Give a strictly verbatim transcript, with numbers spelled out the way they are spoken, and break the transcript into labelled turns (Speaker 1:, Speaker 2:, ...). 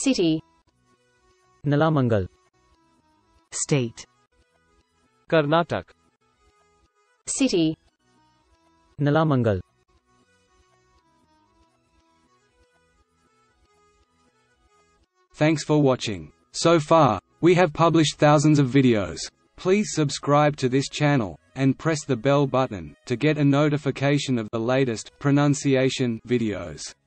Speaker 1: City.
Speaker 2: Nelamangal.
Speaker 3: State.
Speaker 4: Karnataka.
Speaker 1: City.
Speaker 2: Nelamangal.
Speaker 5: Thanks for watching. So far, we have published thousands of videos. Please subscribe to this channel, and press the bell button, to get a notification of the latest pronunciation videos.